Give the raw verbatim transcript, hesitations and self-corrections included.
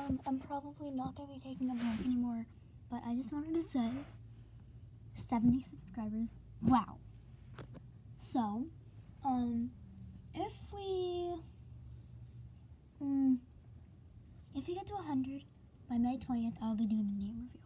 um, I'm probably not going to be taking a break anymore, but I just wanted to say, seventy subscribers, wow. So, um, if we, um, if we get to one hundred, by May twentieth, I'll be doing a name review.